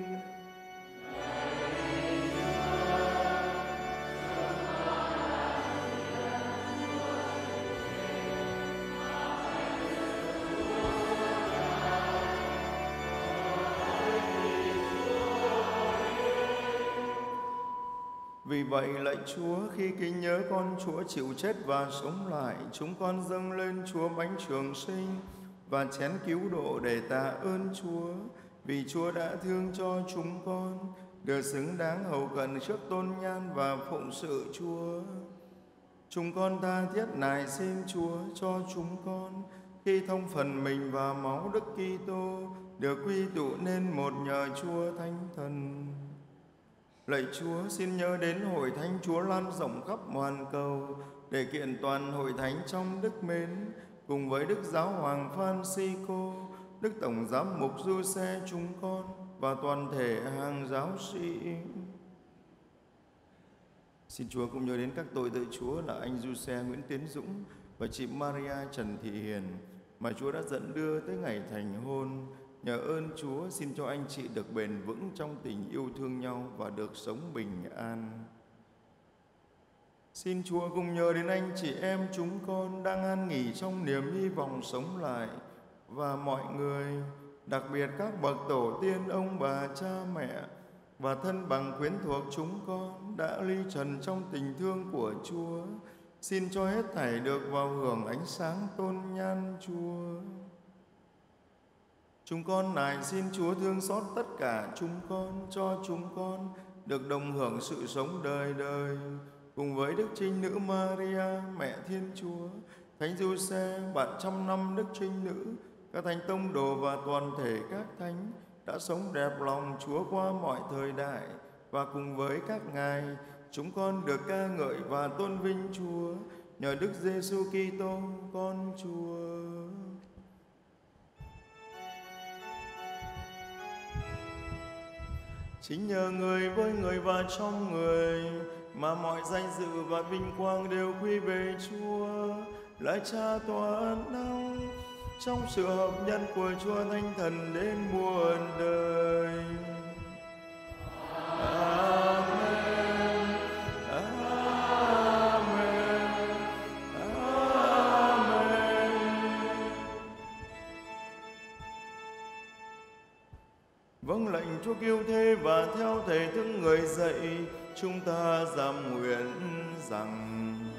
Vì vậy, lạy Chúa, khi kính nhớ con Chúa chịu chết và sống lại, chúng con dâng lên Chúa bánh trường sinh và chén cứu độ để tạ ơn Chúa, vì Chúa đã thương cho chúng con, được xứng đáng hầu cận trước tôn nhan và phụng sự Chúa. Chúng con tha thiết nài xin Chúa cho chúng con, khi thông phần mình và máu Đức Kitô, được quy tụ nên một nhờ Chúa Thánh Thần. Lạy Chúa, xin nhớ đến hội thánh Chúa lan rộng khắp hoàn cầu, để kiện toàn hội thánh trong đức mến, cùng với Đức Giáo hoàng Francisco, Đức Tổng Giám mục Giuse chúng con và toàn thể hàng giáo sĩ. Xin Chúa cũng nhớ đến các tôi tớ Chúa là anh Giuse Nguyễn Tiến Dũng và chị Maria Trần Thị Hiền mà Chúa đã dẫn đưa tới ngày thành hôn. Nhờ ơn Chúa, xin cho anh chị được bền vững trong tình yêu thương nhau và được sống bình an. Xin Chúa cùng nhớ đến anh chị em chúng con đang an nghỉ trong niềm hy vọng sống lại, và mọi người, đặc biệt các bậc tổ tiên, ông bà, cha mẹ và thân bằng quyến thuộc chúng con đã ly trần trong tình thương của Chúa. Xin cho hết thảy được vào hưởng ánh sáng tôn nhan Chúa. Chúng con nài xin Chúa thương xót tất cả chúng con, cho chúng con được đồng hưởng sự sống đời đời, cùng với Đức Trinh Nữ Maria, Mẹ Thiên Chúa, Thánh Giuse, bạn trăm năm Đức Trinh Nữ, các thánh tông đồ và toàn thể các thánh đã sống đẹp lòng Chúa qua mọi thời đại, và cùng với các ngài, chúng con được ca ngợi và tôn vinh Chúa nhờ Đức Giêsu Kitô, con Chúa. Chính nhờ người, với người và trong người mà mọi danh dự và vinh quang đều quy về Chúa, là Cha toàn năng, trong sự hợp nhất của Chúa Thánh Thần đến muôn đời. Amen. Amen. Amen. Vâng lệnh Chúa kêu thế, và theo thể thức người dạy, chúng ta giam nguyện rằng: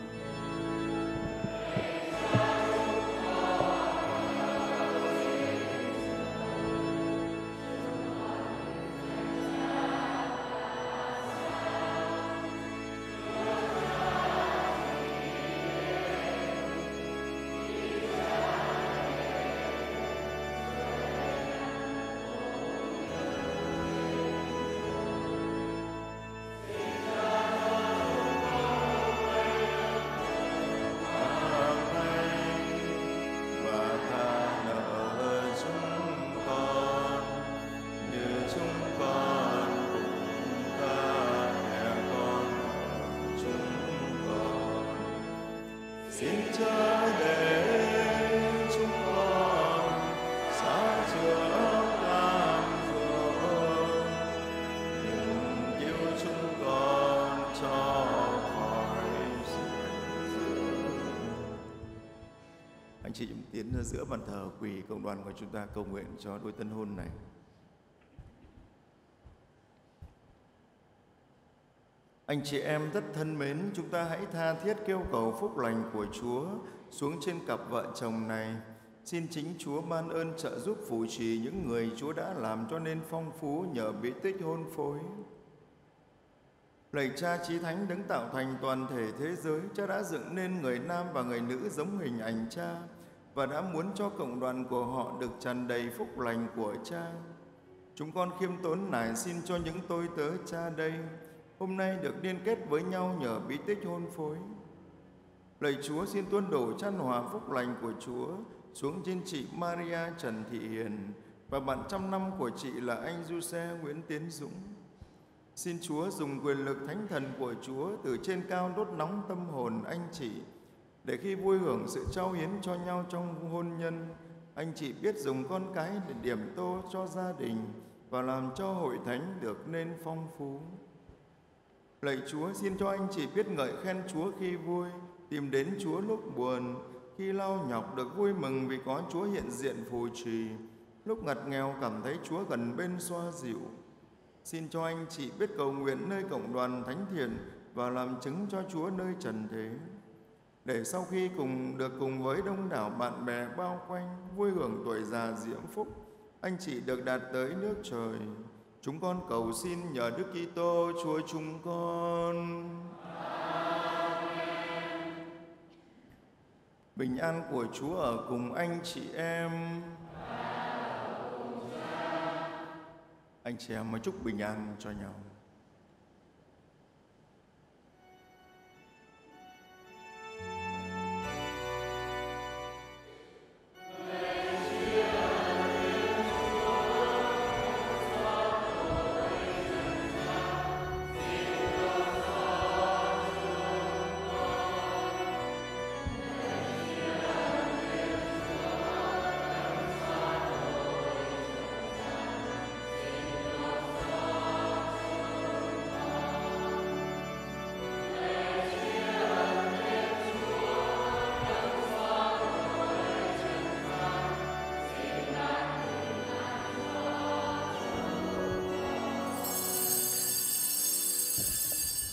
Anh chị tiến ra giữa bàn thờ quỳ, cộng đoàn của chúng ta cầu nguyện cho đôi tân hôn này. Anh chị em rất thân mến, chúng ta hãy tha thiết kêu cầu phúc lành của Chúa xuống trên cặp vợ chồng này. Xin chính Chúa ban ơn trợ giúp phù trì những người Chúa đã làm cho nên phong phú nhờ bí tích hôn phối. Lạy Cha Chí Thánh đấng tạo thành toàn thể thế giới, Cha đã dựng nên người nam và người nữ giống hình ảnh Cha và đã muốn cho cộng đoàn của họ được tràn đầy phúc lành của Cha. Chúng con khiêm tốn nài xin cho những tôi tớ Cha đây hôm nay được liên kết với nhau nhờ bí tích hôn phối. Lạy Chúa, xin tuôn đổ chan hòa phúc lành của Chúa xuống trên chị Maria Trần Thị Hiền và bạn trăm năm của chị là anh Giuse Nguyễn Tiến Dũng. Xin Chúa dùng quyền lực thánh thần của Chúa từ trên cao đốt nóng tâm hồn anh chị, để khi vui hưởng sự trao hiến cho nhau trong hôn nhân, anh chị biết dùng con cái để điểm tô cho gia đình và làm cho hội thánh được nên phong phú. Lạy Chúa, xin cho anh chị biết ngợi khen Chúa khi vui, tìm đến Chúa lúc buồn, khi lao nhọc được vui mừng vì có Chúa hiện diện phù trì, lúc ngặt nghèo cảm thấy Chúa gần bên xoa dịu. Xin cho anh chị biết cầu nguyện nơi cộng đoàn thánh thiện và làm chứng cho Chúa nơi trần thế, để sau khi cùng với đông đảo bạn bè bao quanh vui hưởng tuổi già diễm phúc, anh chị được đạt tới nước trời. Chúng con cầu xin nhờ Đức Kitô Chúa chúng con. Bình an của Chúa ở cùng anh chị em. Anh chị em mới chúc bình an cho nhau.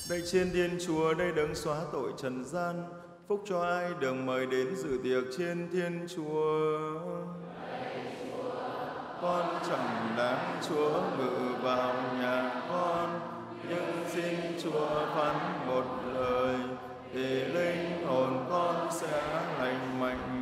Đây trên Thiên Chúa, đây đấng xóa tội trần gian, phúc cho ai được mời đến dự tiệc trên Thiên Chúa. Con chẳng đáng Chúa ngự vào nhà con, nhưng xin Chúa phán một lời, thì linh hồn con sẽ lành mạnh.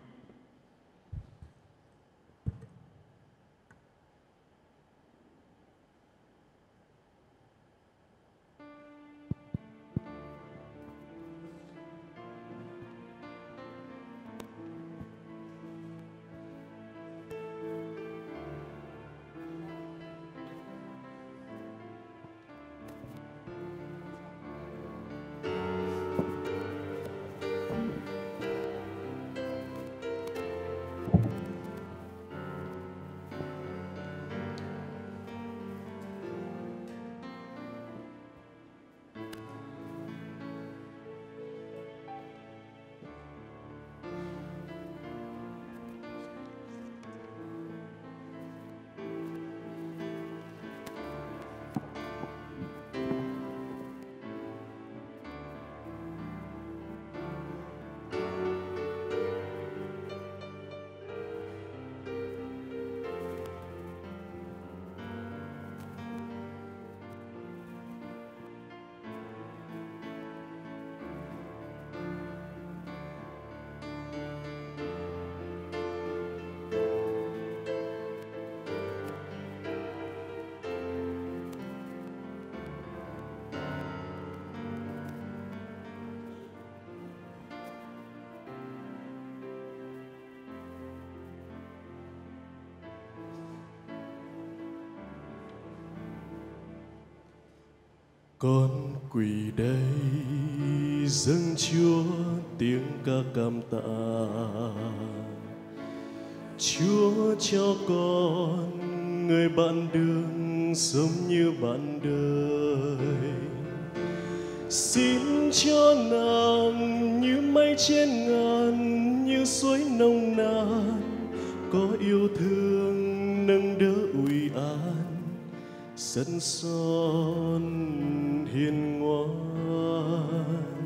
Con quỳ đây dâng Chúa tiếng ca cảm tạ. Chúa cho con người bạn đường sống như bạn đời. Xin cho nàng như mây trên ngàn, như suối nồng nàn, có yêu thương nâng đỡ ủi an, sân son hiền ngoan.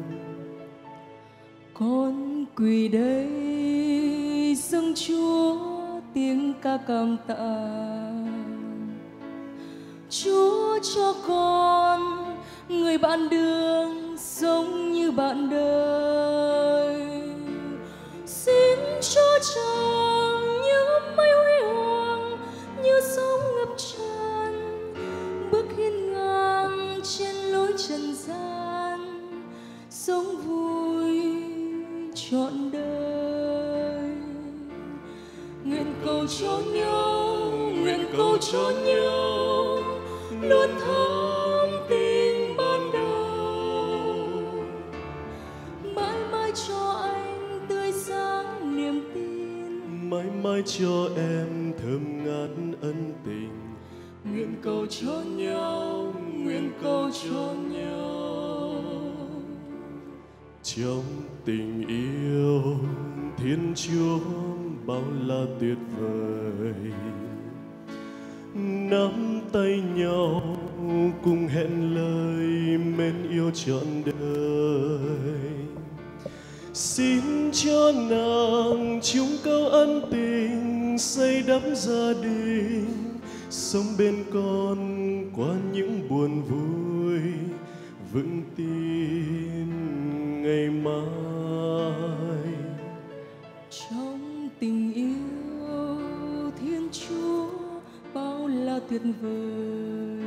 Con quỳ đây dâng Chúa tiếng ca cảm tạ. Chúa cho con người bạn đường sống như bạn đời. Xin cho chàng như mây huy hoàng, như sóng ngập tràn, bước hiên ngang trên lối trần gian, sống vui trọn đời. Nguyện cầu cho nhau, nguyện cầu cho nhau, luôn thắm tình ban đầu, mãi mãi cho anh tươi sáng niềm tin, mãi mãi cho em thơm ngát ân tình. Nguyện cầu cho nhau, nguyện cầu cho nhau. Trong tình yêu Thiên Chúa bao la tuyệt vời, nắm tay nhau cùng hẹn lời mến yêu trọn đời. Xin cho nàng chung câu ân tình, xây đắp gia đình, sống bên con qua những buồn vui, vững tin ngày mai. Trong tình yêu Thiên Chúa bao la tuyệt vời,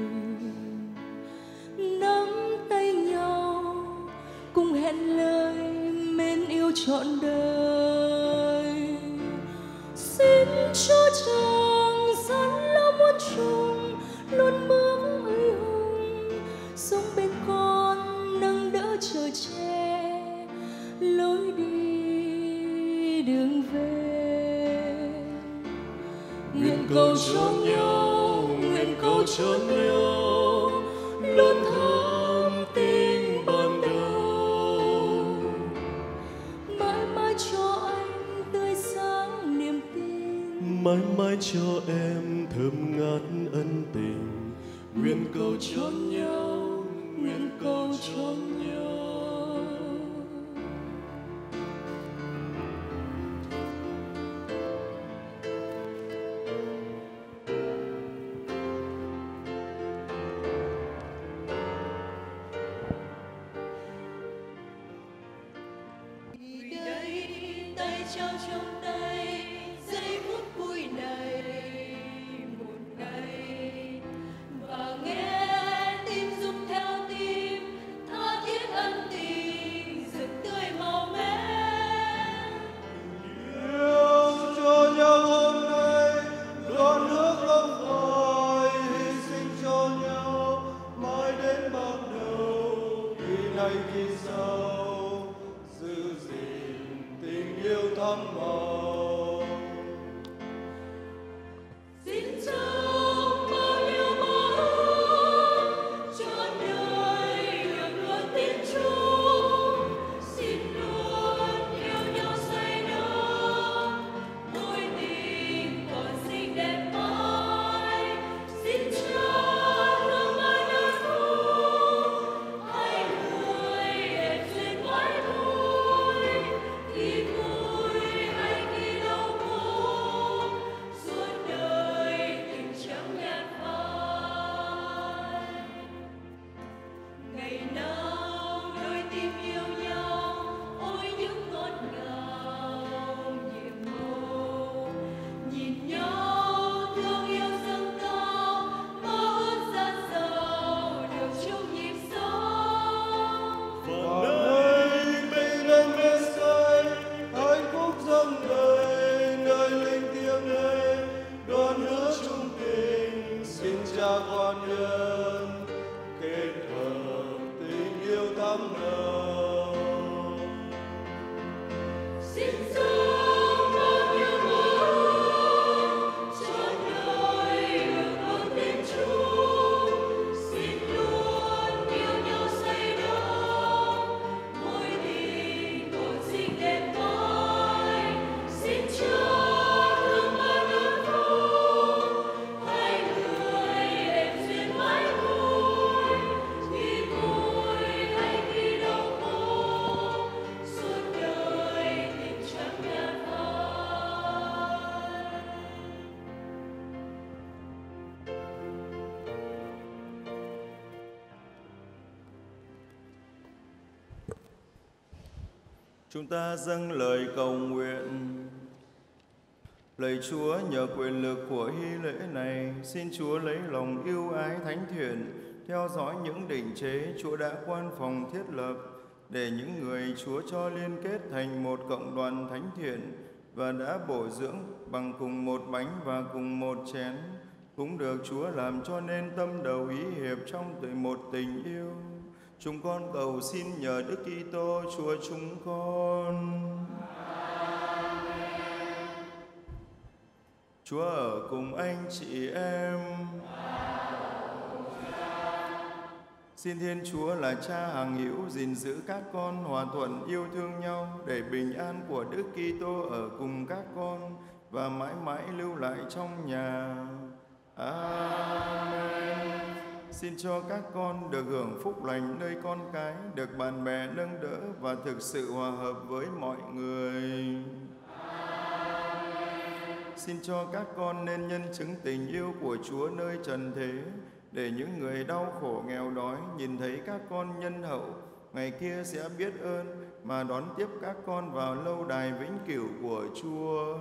nắm tay nhau cùng hẹn lời mến yêu trọn đời. Xin cho chàng gian lao muôn trùng luôn bước ấy hùng, sống bên con nâng đỡ chờ che lối đi đường về. Nguyện cầu cho nhau, nguyện cầu cho nhau, luôn thắm tình ban đầu, mãi mãi cho anh tươi sáng niềm tin, mãi mãi cho em thơm ngát ân tình. Nguyện cầu cho nhau, nguyện cầu cho nhau. Vì đây tay trao trong tay giây phút vui này một ngày, và nghe tim rung theo tim tha thiết ân tình rực tươi màu mến. Yêu cho nhau hôm nay, đón nước không khỏi hy sinh cho nhau mãi đến bao đầu. Khi nay khi sau giữ gìn tình yêu thắm màu. Xin chúc bao nhiêu mơ ước cho đời được luôn tin chung. Xin luôn yêu nhau say đắm, mối tình còn xinh đẹp mãi. Xin cho thương mãi đơn phương, hai người đẹp duyên mãi thôi. Khi vui hay khi đau khổ, suốt đời tình chẳng nhạt phai. Ngày nào đôi tim yêu nhau, ôi những ngọt ngào nhiệm màu. Nhìn nhau thương yêu dâng cao, mơ ước ra giàu được chung nhịp sống. Và nơi bình an bên say, hạnh phúc dâng đầy nơi linh thiêng này. Đoàn hứa chung tình xin cha con nhân, kết hợp tình yêu thắm nồng. Xin dâng bao nhiêu mơ ước cho đời được luôn tin chung. Xin luôn yêu nhau say đắm, mối tình còn xinh đẹp mãi. Xin cho thương mãi đơn phương, hai người đẹp duyên mãi thôi. Khi vui hay khi đau khổ, suốt đời tình chẳng nhạt phai. Chúng ta dâng lời cầu nguyện. Lạy Chúa, nhờ quyền lực của hy lễ này, xin Chúa lấy lòng yêu ái thánh thiện, theo dõi những định chế Chúa đã quan phòng thiết lập, để những người Chúa cho liên kết thành một cộng đoàn thánh thiện và đã bổ dưỡng bằng cùng một bánh và cùng một chén, cũng được Chúa làm cho nên tâm đầu ý hiệp trong một tình yêu. Chúng con cầu xin nhờ Đức Kitô Chúa chúng con. Chúa ở cùng anh chị em. Xin Thiên Chúa là Cha hằng hữu gìn giữ các con hòa thuận yêu thương nhau, để bình an của Đức Kitô ở cùng các con và mãi mãi lưu lại trong nhà. Amen. Xin cho các con được hưởng phúc lành nơi con cái, được bạn bè nâng đỡ và thực sự hòa hợp với mọi người. Xin cho các con nên nhân chứng tình yêu của Chúa nơi trần thế, để những người đau khổ nghèo đói nhìn thấy các con nhân hậu, ngày kia sẽ biết ơn mà đón tiếp các con vào lâu đài vĩnh cửu của Chúa.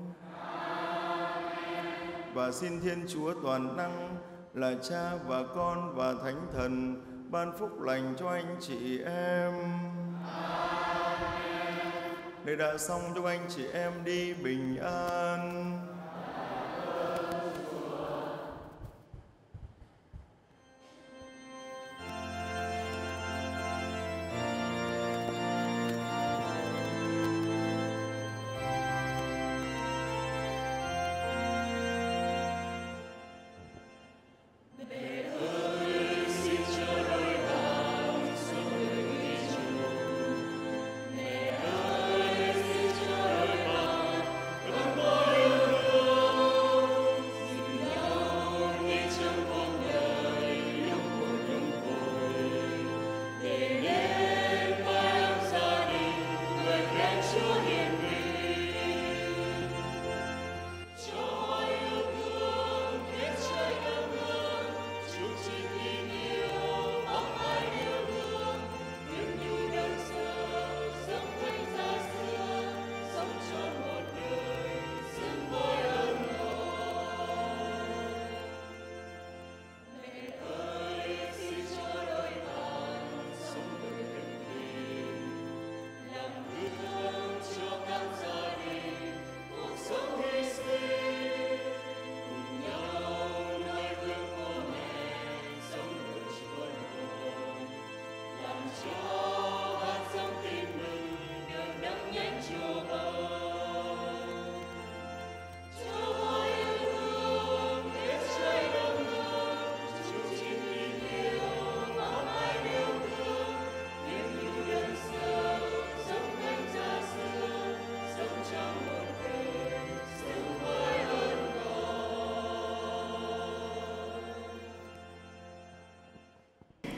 Và xin Thiên Chúa toàn năng là Cha và Con và Thánh Thần ban phúc lành cho anh chị em. Để đã xong cho anh chị em đi bình an. Hãy subscribe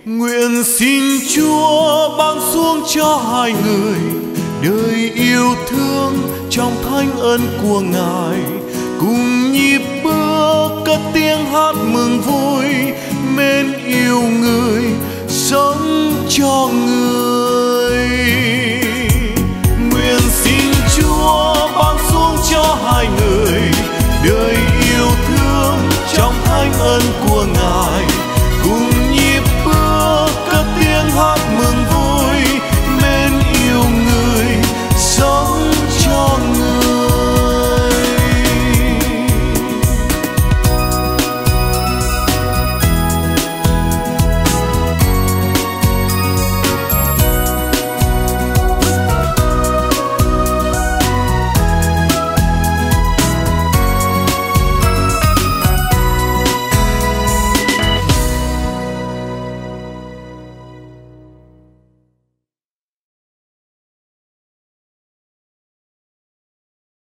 Nguyện xin Chúa ban xuống cho hai người đời yêu thương trong thánh ân của Ngài, cùng nhịp bước cất tiếng hát mừng vui, mến yêu người